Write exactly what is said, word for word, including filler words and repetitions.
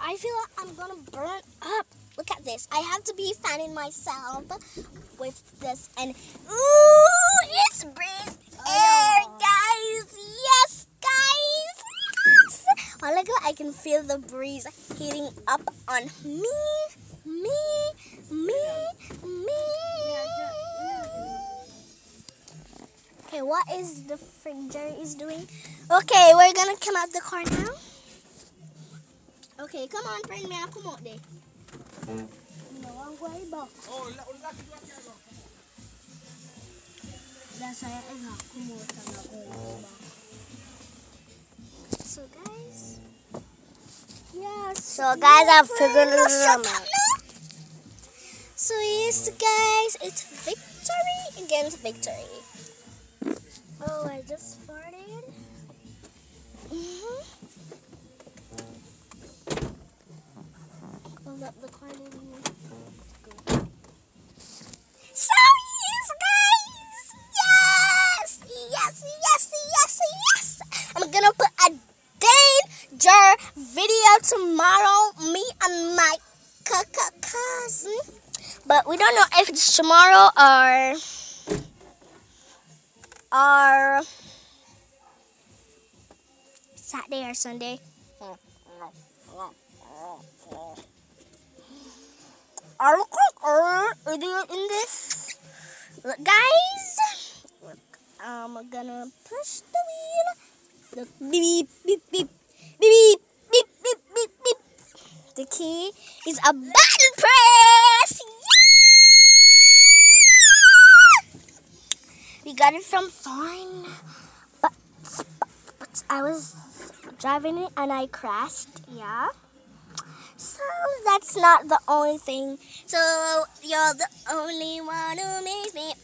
I feel like I'm gonna burn up. Look at this. I have to be fanning myself with this, and ooh, it's breeze air, guys. Yes, guys. Yes. Oh, look, I can feel the breeze heating up on me, me, me, me. Okay, what is the frick Jerry is doing? Okay, we're gonna come out the car now. Okay, come on, friend me. Come out there. No, I'm going back. That's why I'm not come out and I'm going back. So, guys. Yes. So, guys, I've figured it out. So, yes, guys, it's victory against victory. Oh, I just farted. Mm-hmm. Hold up the car in here. So, yes, guys. Yes. Yes, yes, yes, yes. I'm going to put a danger video tomorrow. Me and my cousin. But we don't know if it's tomorrow or... or Saturday or Sunday. I look like an idiot in this. Look, guys. Look, I'm gonna push the wheel. Look, beep, beep, beep, beep, beep, beep, beep, beep. The key is a button press. We got it from Thorn, but, but, but I was driving it and I crashed, yeah. So that's not the only thing. So you're the only one who makes me